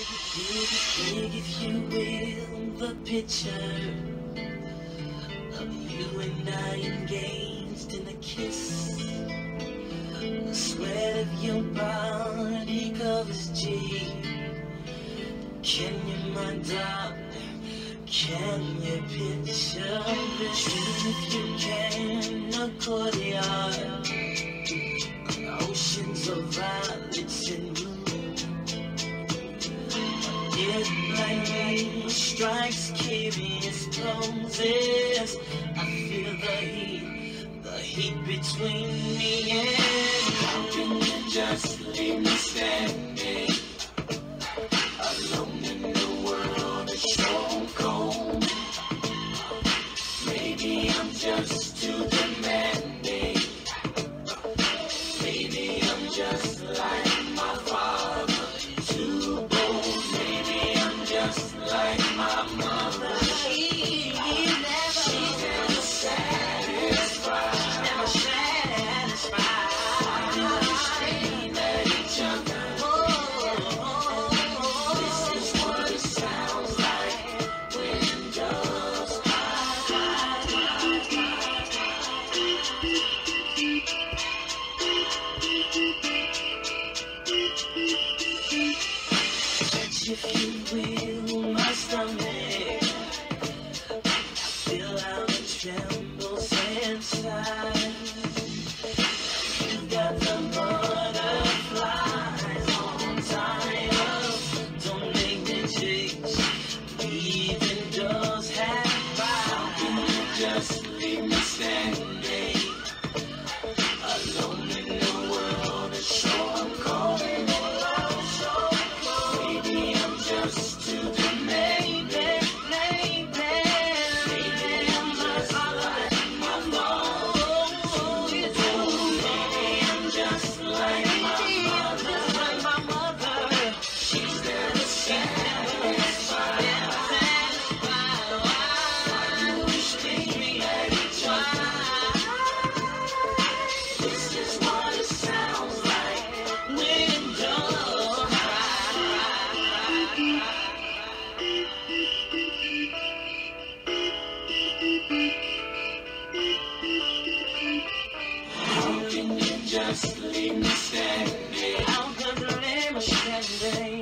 Dig, if you will, the picture of you and I engaged in a kiss. The sweat of your body covers G. Can you, my darling, can you picture this? Even if you can, a courtyard, oceans of violets and blue. Midnight strikes curious poses. I feel the heat between me and you. How can you just leave me standing alone in the world is so cold? Maybe I'm just too demanding. Maybe I'm just like my father, too bold. Maybe I'm just like my mother. She's never satisfied. She's never satisfied. Why do we scream at each other? This is what it sounds like when doves cry. Touch, if you will, my stomach. I feel how it trembles inside. You got the butterflies on time. Don't make me chase. Even does have fire. How can you just leave me standing alone in the world? It's so cold. Maybe I'm just too demanding. Maybe I'm just like my mom. Maybe I'm just like my mother. She's never satisfied. Why do we scream at each other? This is what it sounds like when doves How can you just leave me standing? How can you leave me standing?